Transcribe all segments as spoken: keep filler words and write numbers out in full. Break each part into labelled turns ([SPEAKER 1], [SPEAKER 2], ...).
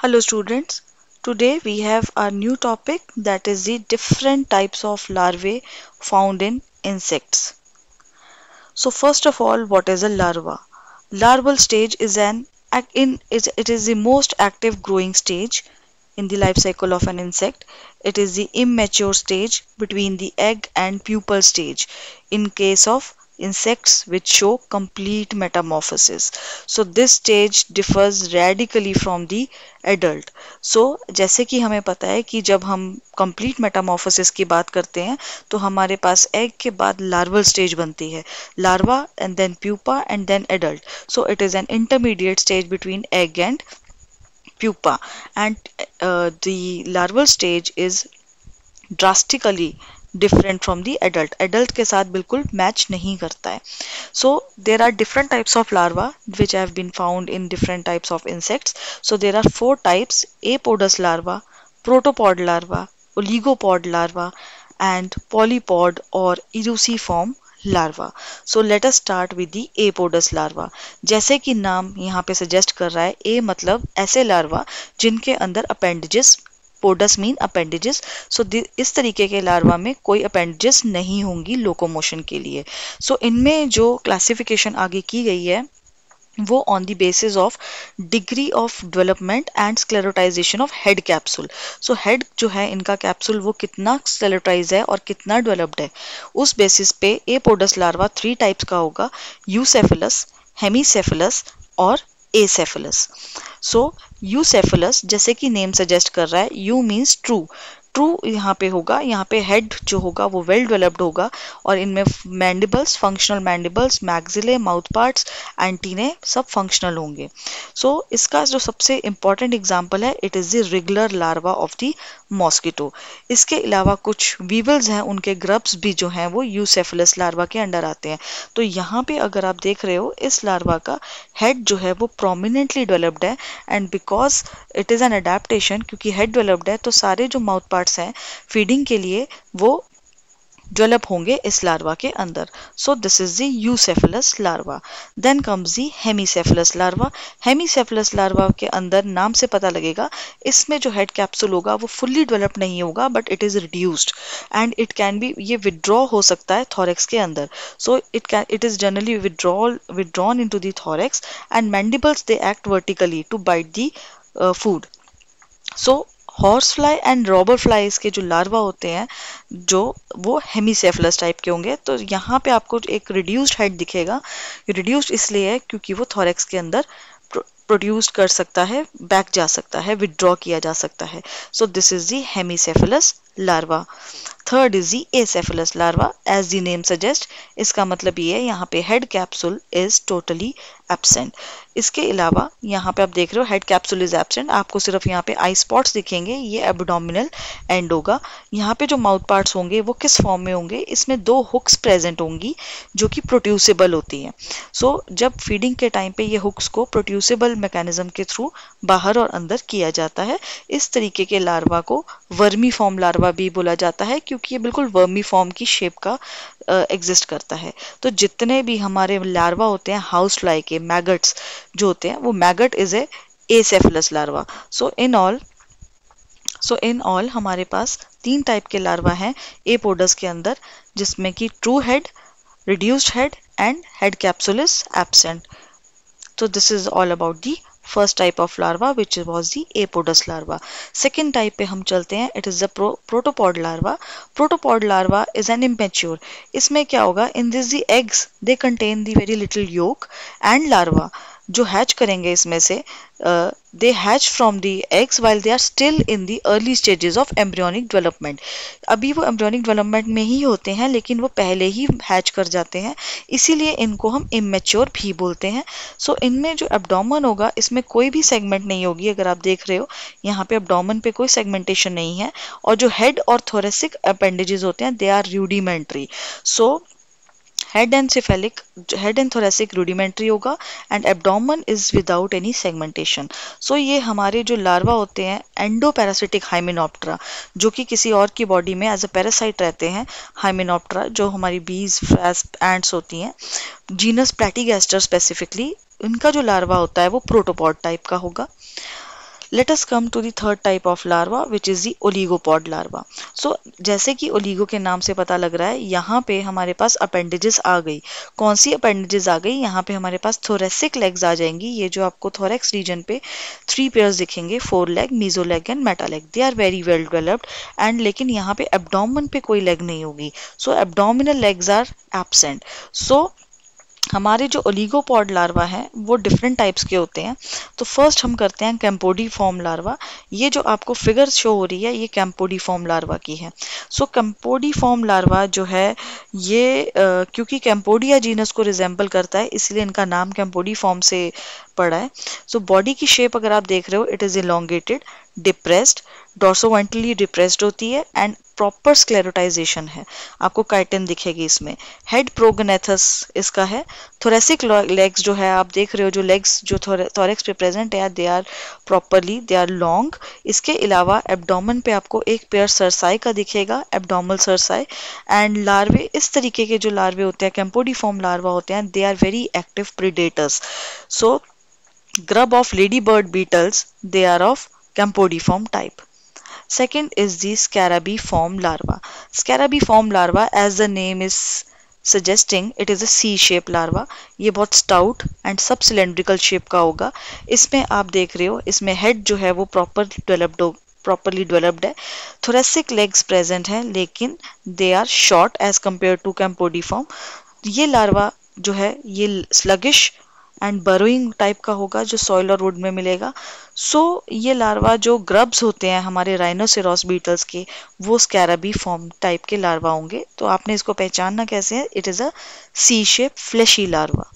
[SPEAKER 1] Hello students, today we have a new topic that is the different types of larvae found in insects. So first of all, what is a larva? Larval stage is an ac- in is it is the most active growing stage in the life cycle of an insect. It is the immature stage between the egg and pupal stage in case of insects which show complete metamorphosis. So this stage differs radically from the adult. So जैसे कि हमें पता है कि जब हम complete metamorphosis की बात करते हैं तो हमारे पास egg के बाद larval stage बनती है, larva and then pupa and then adult. So it is an intermediate stage between egg and pupa, and uh, the larval stage is drastically different from the adult. Adult के साथ बिल्कुल match नहीं करता है. So there are different types of larva which have been found in different types of insects. So there are four types: apodous larva, protopod larva, oligopod larva, and polypod or eruciform larva. So let us start with the apodous larva. जैसे कि नाम यहाँ पे suggest कर रहा है, A मतलब ऐसे लार्वा जिनके अंदर appendages, pods mean appendages. So इस तरीके के लार्वा में कोई अपेंडेजेस नहीं होंगी लोकोमोशन के लिए. सो so, इनमें जो क्लासिफिकेशन आगे की गई है वो on the basis of degree of development and sclerotization of head capsule. So head जो है इनका कैप्सूल वो कितना स्क्लेरोटाइज है और कितना डेवलप्ड है, उस बेसिस पे एपोडस लार्वा थ्री टाइप्स का होगा: यूसेफेलस, हेमीसेफेलस और एसेफेलस. सो यूसेफेलस जैसे कि नेम सजेस्ट कर रहा है, यू मीन्स ट्रू. ट्रू यहाँ पे होगा, यहाँ पे हेड जो होगा वो वेल डेवलप्ड होगा और इनमें mandibles, functional mandibles, maxillae, mouth parts, antennae सब फंक्शनल होंगे. सो so, इसका जो सबसे इंपॉर्टेंट एग्जांपल है, it is the regular larva of the mosquito. इसके अलावा कुछ वीवल्स हैं, उनके ग्रब्स भी जो हैं वो यूसेफेलस लार्वा के अंडर आते हैं. तो यहाँ पे अगर आप देख रहे हो, इस लार्वा का हेड जो है वो प्रोमिनेंटली डेवलप्ड है, and because it is an adaptation, क्योंकि हेड डेवलप्ड है तो सारे जो माउथ पार्ट्स हैं फीडिंग के लिए वो डेवलप होंगे इस लार्वा के अंदर. So this is the eucephalous larva. Then comes the hemicephalous larva. Hemicephalous larva के अंदर नाम से पता लगेगा, इसमें जो हेड कैप्सूल होगा वो फुल्ली डेवलप नहीं होगा, but it is reduced and it can be, ये विड्रॉ हो सकता है थॉरेक्स के अंदर. So it can it is generally withdrawal withdrawn into the thorax and mandibles they act vertically to bite the food. So horse fly and robber fly इसके जो larva होते हैं जो वो हेमीसेफेलस टाइप के होंगे. तो यहाँ पे आपको एक रिड्यूस्ड हेड दिखेगा. रिड्यूस्ड इसलिए है क्योंकि वो थॉरेक्स के अंदर प्रोड्यूस कर सकता है, बैक जा सकता है, विड्रॉ किया जा सकता है. So this is the hemicephalous larva. Third is the acephalous larva. As the name suggest, इसका मतलब ये है यहाँ पे head capsule is totally absent. इसके अलावा यहाँ पे आप देख रहे हो हेड कैप्सूल इज एब्सेंट, आपको सिर्फ यहाँ पे आई स्पॉट्स दिखेंगे, ये एब्डोमिनल एंड होगा. यहाँ पे जो माउथ पार्ट्स होंगे वो किस फॉर्म में होंगे, इसमें दो हुक्स प्रेजेंट होंगी जो कि प्रोड्यूसेबल होती हैं. सो so, जब फीडिंग के टाइम पे ये हुक्स को प्रोड्यूसेबल मैकेनिज्म के थ्रू बाहर और अंदर किया जाता है. इस तरीके के लार्वा को वर्मी फॉर्म लार्वा भी बोला जाता है क्योंकि ये बिल्कुल वर्मी फॉर्म की शेप का एग्जिस्ट uh, करता है. तो जितने भी हमारे लार्वा होते हैं हाउस फ्लाई के, मैगट्स जो होते हैं, वो maggot is a acephalous larva. So in all so in all हमारे पास तीन टाइप के लार्वा हैं एपोडस के अंदर, जिसमें कि true head, reduced head and head capsule is absent. So this is all about the first type of larva which was the apodous larva. Second type पे हम चलते हैं, it is the pro protopod larva. Protopod larva is an immature. इसमें क्या होगा, in this the eggs they contain the very little yolk and larva. जो hatch करेंगे इसमें से, they hatch from the eggs while they are still in the early stages of embryonic development. अभी वो embryonic development में ही होते हैं लेकिन वो पहले ही हैच कर जाते हैं, इसीलिए इनको हम इमेच्योर भी बोलते हैं. सो so, इनमें जो एब्डोमेन होगा इसमें कोई भी सेगमेंट नहीं होगी. अगर आप देख रहे हो यहाँ पे एब्डोमेन पे कोई सेगमेंटेशन नहीं है, और जो हेड और थोरेसिक अपेंडेजेस होते हैं they are rudimentary. So head and cephalic, head and thoracic rudimentary होगा and abdomen is without any segmentation. So ये हमारे जो लार्वा होते हैं एंडोपैरासिटिक हाइमेनॉप्टेरा, जो कि किसी और की बॉडी में एज अ पैरासाइट रहते हैं. हाइमेनॉप्टेरा जो हमारी बीज, वेस्प, एंट्स होती हैं, जीनस प्लैटीगैस्टर स्पेसिफिकली, इनका जो लार्वा होता है वो प्रोटोपॉड टाइप का होगा. Let us come to the third type of larva, which is the oligopod larva. So जैसे कि ओलिगो के नाम से पता लग रहा है, यहाँ पे हमारे पास अपेंडेजेस आ गई. कौन सी अपेंडेजेस आ गई? यहाँ पे हमारे पास थोरेसिक लेग्स आ जाएंगी. ये जो आपको थोरेक्स रीजन पे थ्री पेयर्स दिखेंगे, fore leg, meso leg and meta leg. They are very well developed and लेकिन यहाँ पे एब्डोमेन पे कोई लेग नहीं होगी. So abdominal legs are absent. So हमारे जो ओलिगोपॉड लार्वा हैं वो डिफरेंट टाइप्स के होते हैं. तो फर्स्ट हम करते हैं कैम्पोडिफॉर्म लार्वा. ये जो आपको फिगर शो हो रही है ये कैम्पोडिफॉर्म लार्वा की है. सो कैम्पोडिफॉर्म लार्वा जो है ये uh, क्योंकि कैम्पोडिया जीनस को रिजेंबल करता है इसलिए इनका नाम कैम्पोडिफॉर्म से पड़ा है. सो बॉडी की शेप अगर आप देख रहे हो, it is elongated, depressed, dorsoventrally depressed होती है एंड प्रॉपर स्क्लेरोटाइजेशन है. आपको काइटिन दिखेगी इसमें. हेड प्रोगनेथस इसका है. थोरेसिक लेग्स जो है आप देख रहे हो, जो लेग्स जो थोरेक्स पे प्रेजेंट है they are properly, they are long. इसके अलावा एब्डोमेन पे आपको एक पेयर सरसाई का दिखेगा, एब्डोमल सरसाई. एंड लार्वे, इस तरीके के जो लार्वे होते हैं कैम्पोडिफॉर्म लार्वा होते हैं, they are very active predators. So grub of ladybird beetles, they are of campodiform type. Second is the scarabiform larva. Scarabiform larva, as the name is suggesting, it is a C-shaped larva. ये बहुत stout and sub-cylindrical shape का होगा. इसमें आप देख रहे हो, इसमें head जो है वो proper developed हो, properly developed है. Thoracic legs present हैं लेकिन they are short as compared to campodiform. ये लार्वा जो है ये sluggish एंड बरोइंग टाइप का होगा जो सॉइल और वुड में मिलेगा. सो so, ये लार्वा जो ग्रब्स होते हैं हमारे राइनोसेरोस बीटल्स के, वो स्कैराबी फॉर्म टाइप के लार्वा होंगे. तो आपने इसको पहचानना कैसे है? It is a C shape fleshy larva.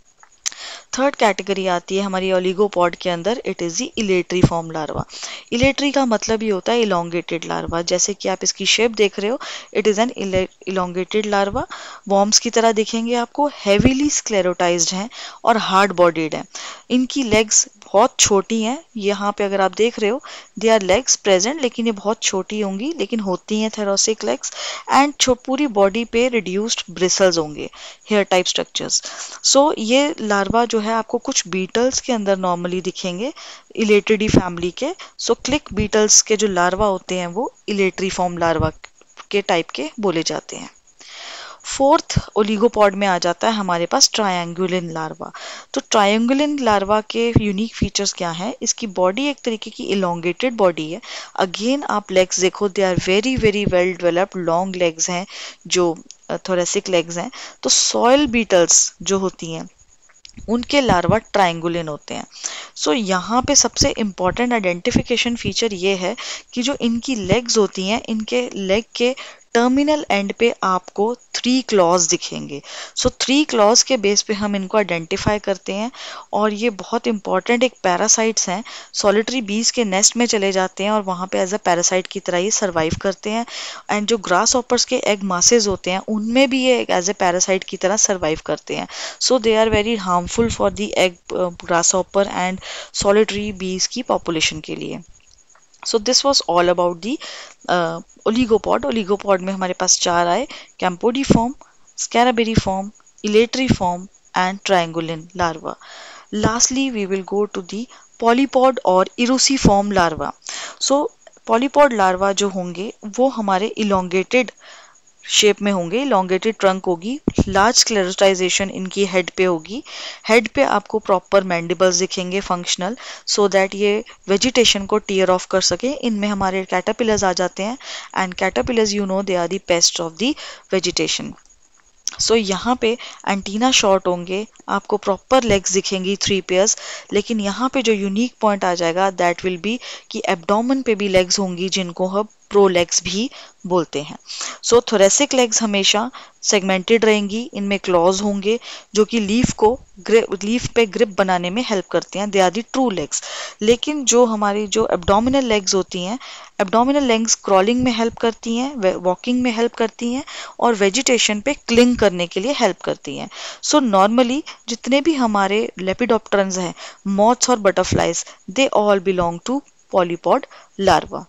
[SPEAKER 1] Third category आती है हमारी ओलिगोपॉड के अंदर, it is the elateriform larva. इलेटरी का मतलब ही होता है इलोंगेटेड लार्वा. जैसे कि आप इसकी शेप देख रहे हो, it is an elongated larva. Worms की तरह दिखेंगे आपको, हेवीली स्क्लेरोटाइज्ड हैं और हार्ड बॉडीड हैं. इनकी लेग्स बहुत छोटी हैं. यहाँ पे अगर आप देख रहे हो, दे आर लेग्स प्रेजेंट लेकिन ये बहुत छोटी होंगी, लेकिन होती हैं थेरोसिक लेग्स. एंड पूरी बॉडी पे रिड्यूस्ड ब्रिसल्स होंगे, हेयर टाइप स्ट्रक्चर्स. सो ये लार्वा जो है आपको कुछ बीटल्स के अंदर नॉर्मली दिखेंगे, इलेटरी फैमिली के. सो क्लिक बीटल्स के जो लार्वा होते हैं वो इलेटरी फॉर्म लार्वा के टाइप के बोले जाते हैं. फोर्थ ओलिगोपॉड में आ जाता है हमारे पास ट्रायंगुलिन लार्वा. तो ट्रायंगुलिन लार्वा के यूनिक फीचर्स क्या हैं? इसकी बॉडी एक तरीके की इलोंगेटेड बॉडी है. अगेन आप लेग्स देखो, they are very very well developed, long legs हैं जो थोरेसिक लेग्स हैं. तो सॉइल बीटल्स जो होती हैं उनके लार्वा ट्रायंगुलिन होते हैं. सो so, यहाँ पे सबसे इम्पॉर्टेंट आइडेंटिफिकेशन फीचर ये है कि जो इनकी लेग्स होती हैं, इनके लेग के टर्मिनल एंड पे आपको थ्री क्लॉज दिखेंगे. सो थ्री क्लॉज के बेस पे हम इनको आइडेंटिफाई करते हैं. और ये बहुत इंपॉर्टेंट एक पैरासाइट्स हैं. सॉलिटरी बीज के नेस्ट में चले जाते हैं और वहाँ पे एज अ पैरासाइट की तरह ये सर्वाइव करते हैं. एंड जो ग्रास ऑपर्स के एग मासेज होते हैं उनमें भी ये एज ए पैरासाइट की तरह सर्वाइव करते हैं. So they are very harmful for the egg grasshopper and solitary bees की पॉपुलेशन के लिए. So this was all about the oligopod. Oligopod में हमारे पास चार आए, campodeiform, scarabaeiform, elateriform and triungulin larva. Lastly we will go to the polypod और eruciform larva. सो पॉलीपॉड larva जो होंगे वो हमारे इलोंगेटेड शेप में होंगे, इलोंगेटेड ट्रंक होगी, लार्ज स्क्लेरोटाइजेशन इनकी हेड पे होगी. हेड पे आपको प्रॉपर मैंडिबल्स दिखेंगे फंक्शनल, सो दैट ये वेजिटेशन को टीयर ऑफ कर सके. इनमें हमारे कैटरपिलर्स आ जाते हैं and caterpillars you know they are the pest of the vegetation. So so, यहाँ पे एंटीना शॉर्ट होंगे, आपको प्रॉपर लेग्स दिखेंगी थ्री पेयर्स. लेकिन यहाँ पे जो यूनिक पॉइंट आ जाएगा दैट विल बी कि एब्डोमेन पे भी लेग्स होंगी जिनको हम प्रो लेग्स भी बोलते हैं. सो थोरेसिक लेग्स हमेशा सेगमेंटेड रहेंगी, इनमें क्लॉज होंगे जो कि लीफ को लीफ पे ग्रिप बनाने में हेल्प करते हैं. They are the true legs. लेकिन जो हमारी जो एब्डोमिनल लेग्स होती हैं, एब्डोमिनल लेग्स क्रॉलिंग में हेल्प करती हैं, वॉकिंग में हेल्प करती हैं और वेजिटेशन पे क्लिंग करने के लिए हेल्प करती हैं. सो नॉर्मली जितने भी हमारे लेपिडोप्टेरन्स हैं, मॉथ्स और butterflies, they all belong to polypod larva.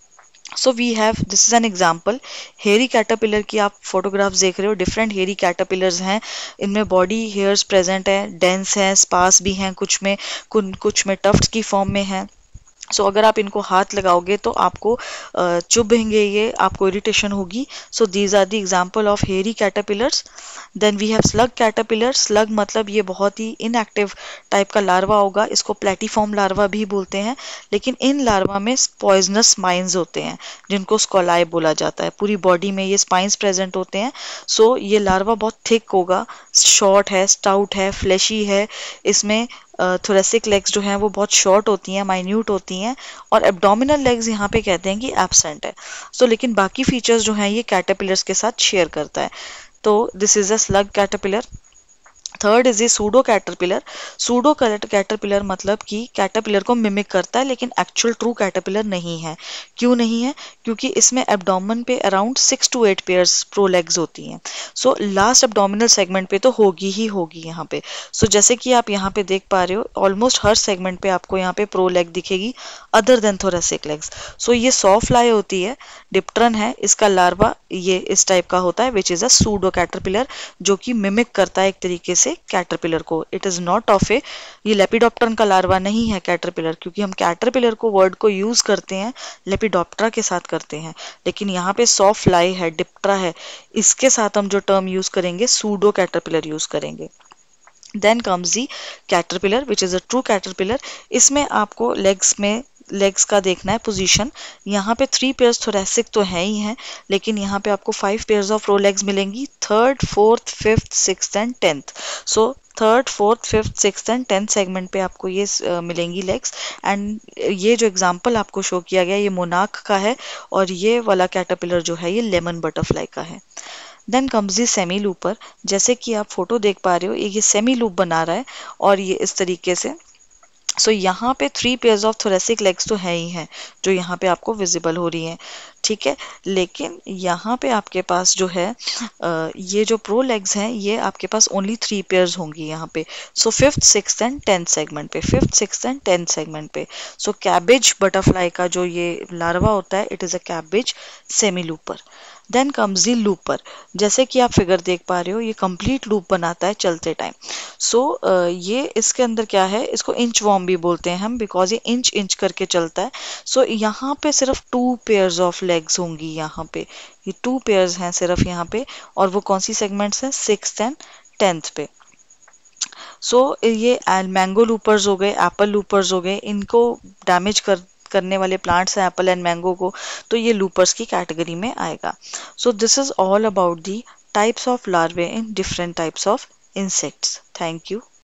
[SPEAKER 1] So we have, this is an example, hairy caterpillar की आप फोटोग्राफ्स देख रहे हो. डिफरेंट हेयरी कैटरपिलर्स हैं, इनमें बॉडी हेयर्स प्रेजेंट है, डेंस हैं, स्पार्स भी हैं, कुछ में कुछ में टफ्ट्स की फॉर्म में हैं. सो so, अगर आप इनको हाथ लगाओगे तो आपको अ, चुभेंगे, ये आपको इरिटेशन होगी. So these are the example of hairy caterpillars. Then we have slug caterpillar. Slug मतलब ये बहुत ही इनएक्टिव टाइप का लार्वा होगा. इसको प्लेटिफॉर्म लार्वा भी बोलते हैं. लेकिन इन लार्वा में पॉइजनस स्पाइंस होते हैं जिनको स्कोलाई बोला जाता है. पूरी बॉडी में ये स्पाइंस प्रेजेंट होते हैं. सो so, ये लार्वा बहुत थिक होगा, शॉर्ट है, स्टाउट है, फ्लैशी है. इसमें थोरेसिक लेग्स जो हैं वो बहुत शॉर्ट होती हैं, माइन्यूट होती हैं, और एब्डोमिनल लेग्स यहाँ पे कहते हैं कि एब्सेंट है. सो so, लेकिन बाकी फीचर्स जो हैं ये कैटरपिलर्स के साथ शेयर करता है. तो this is a slug caterpillar. Third is a pseudo caterpillar. Pseudo caterpillar मतलब कि कैटरपिलर को मिमिक करता है लेकिन एक्चुअल ट्रू कैटरपिलर नहीं है. क्यों नहीं है? क्योंकि इसमें एब्डोमेन पे around six two eight pairs prolegs होती हैं. सो लास्ट एब्डोमिनल सेगमेंट पे तो होगी ही होगी यहाँ पे. सो so, जैसे कि आप यहाँ पे देख पा रहे हो, ऑलमोस्ट हर सेगमेंट पे आपको यहाँ पे प्रोलेग दिखेगी other than thoracic legs. So ये सॉ फ्लाई होती है, डिप्टरन है, इसका लार्वा ये इस टाइप का होता है which is a pseudo caterpillar, जो कि मिमिक करता है एक तरीके से कैटरपिलर को. It is not of a, ये लेपिडोप्टरन का लार्वा नहीं है कैटरपिलर, क्योंकि हम कैटरपिलर को वर्ड को यूज करते हैं लेपिडोप्टरा के साथ करते हैं. लेकिन यहाँ पे सॉ फ्लाई है, डिप्टरा है, इसके साथ हम जो टर्म यूज करेंगे सूडो कैटरपिलर यूज करेंगे. Then comes the caterpillar which is a true caterpillar. इसमें आपको लेग्स में लेग्स का देखना है पोजीशन. यहाँ पे थ्री पेयर्स थोरेसिक तो है ही हैं, लेकिन यहाँ पे आपको five pairs of row legs मिलेंगी, third, fourth, fifth, sixth and tenth. So third, fourth, fifth, sixth and tenth segment पे आपको ये uh, मिलेंगी लेग्स. एंड ये जो एग्जांपल आपको शो किया गया ये मोनाक का है, और ये वाला कैटरपिलर जो है ये लेमन बटरफ्लाई का है. Then comes the semi looper. जैसे कि आप फोटो देख पा रहे हो, ये सेमी लूप बना रहा है और ये इस तरीके से. सो so, यहाँ पे three pairs of thoracic legs तो है ही हैं जो यहाँ पे आपको विजिबल हो रही हैं, ठीक है. लेकिन यहाँ पे आपके पास जो है आ, ये जो प्रो लेग्स हैं ये आपके पास ओनली थ्री पेयर्स होंगी यहाँ पे. So fifth, sixth and tenth segment पे, fifth, sixth and tenth segment पे. सो कैबेज बटरफ्लाई का जो ये लार्वा होता है, it is a cabbage semi looper. Then comes the looper. जैसे कि आप फिगर देख पा रहे हो, ये कंप्लीट लूप बनाता है चलते टाइम. सो so, uh, ये इसके अंदर क्या है, इसको इंच वॉर्म भी बोलते हैं हम, बिकॉज ये इंच इंच करके चलता है. सो so, यहाँ पे सिर्फ टू पेयर्स ऑफ लेग्स होंगी. यहाँ पे ये टू पेयर्स हैं सिर्फ यहाँ पे, और वो कौन सी सेगमेंट्स हैं, सिक्स्थ एंड टेंथ पे. सो so, ये मैंगो लूपर्स हो गए, एप्पल लूपर्स हो गए, इनको डैमेज कर करने वाले प्लांट्स हैं एप्पल एंड मैंगो को, तो ये लूपर्स की कैटेगरी में आएगा. So this is all about the types of larvae in different types of insects. Thank you.